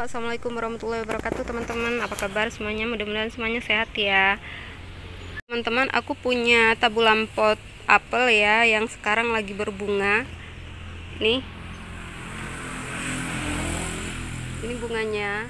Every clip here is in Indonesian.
Assalamualaikum warahmatullahi wabarakatuh teman-teman. Apa kabar semuanya? Mudah-mudahan semuanya sehat ya. Teman-teman, aku punya tabulam pot apel ya, yang sekarang lagi berbunga. Nih, ini bunganya.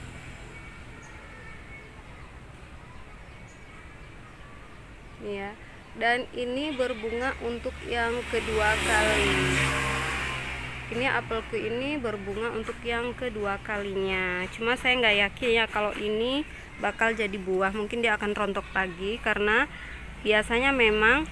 Nih ya. Dan ini berbunga untuk yang kedua kali. Ini apelku ini berbunga untuk yang kedua kalinya. Cuma saya nggak yakin ya kalau ini bakal jadi buah. Mungkin dia akan rontok lagi karena biasanya memang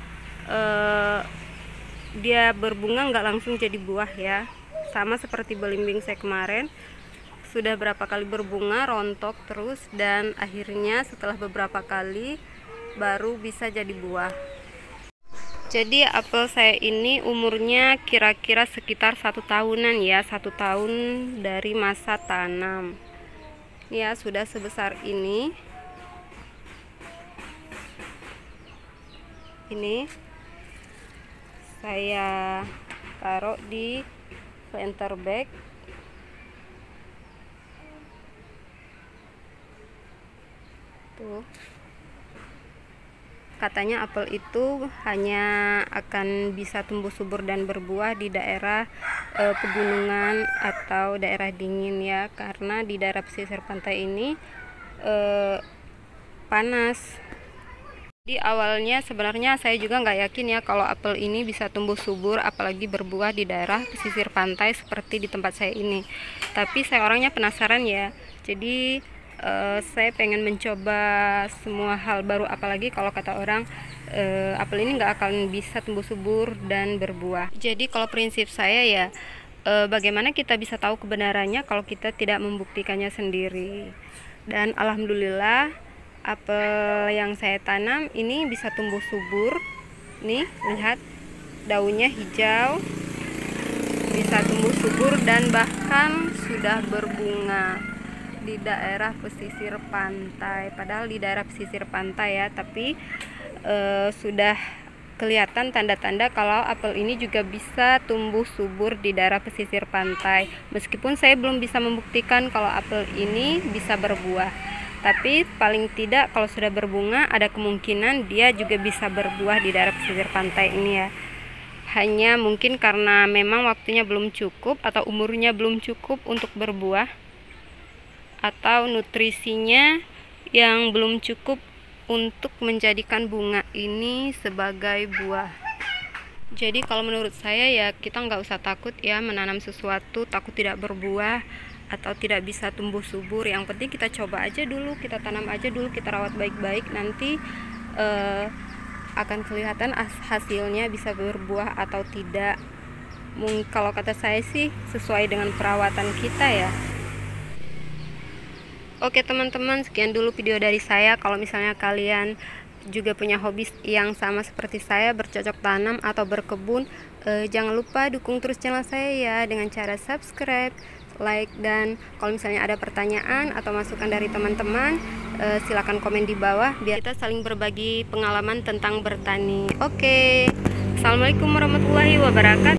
dia berbunga nggak langsung jadi buah ya. Sama seperti belimbing saya kemarin, sudah berapa kali berbunga rontok terus, dan akhirnya setelah beberapa kali baru bisa jadi buah. Jadi apel saya ini umurnya kira-kira sekitar 1 tahunan ya, 1 tahun dari masa tanam. Ya, sudah sebesar ini. Ini saya taruh di planter bag. Tuh. Katanya apel itu hanya akan bisa tumbuh subur dan berbuah di daerah pegunungan atau daerah dingin ya, karena di daerah pesisir pantai ini panas. Di awalnya sebenarnya saya juga nggak yakin ya kalau apel ini bisa tumbuh subur, apalagi berbuah di daerah pesisir pantai seperti di tempat saya ini. Tapi saya orangnya penasaran ya, jadi saya pengen mencoba semua hal baru, apalagi kalau kata orang apel ini nggak akan bisa tumbuh subur dan berbuah. Jadi kalau prinsip saya ya, bagaimana kita bisa tahu kebenarannya kalau kita tidak membuktikannya sendiri. Dan alhamdulillah apel yang saya tanam ini bisa tumbuh subur. Nih, lihat daunnya hijau, bisa tumbuh subur dan bahkan sudah berbunga di daerah pesisir pantai. Padahal di daerah pesisir pantai ya, tapi sudah kelihatan tanda-tanda kalau apel ini juga bisa tumbuh subur di daerah pesisir pantai. Meskipun saya belum bisa membuktikan kalau apel ini bisa berbuah, tapi paling tidak kalau sudah berbunga ada kemungkinan dia juga bisa berbuah di daerah pesisir pantai ini ya. Hanya mungkin karena memang waktunya belum cukup atau umurnya belum cukup untuk berbuah, atau nutrisinya yang belum cukup untuk menjadikan bunga ini sebagai buah. Jadi kalau menurut saya ya, kita nggak usah takut ya menanam sesuatu takut tidak berbuah atau tidak bisa tumbuh subur. Yang penting kita coba aja dulu, kita tanam aja dulu, kita rawat baik-baik, nanti akan kelihatan hasilnya bisa berbuah atau tidak. Kalau kata saya sih sesuai dengan perawatan kita ya. Oke teman-teman, sekian dulu video dari saya. Kalau misalnya kalian juga punya hobi yang sama seperti saya, bercocok tanam atau berkebun, jangan lupa dukung terus channel saya ya dengan cara subscribe, like, dan kalau misalnya ada pertanyaan atau masukan dari teman-teman, silakan komen di bawah biar kita saling berbagi pengalaman tentang bertani. Oke, assalamualaikum warahmatullahi wabarakatuh.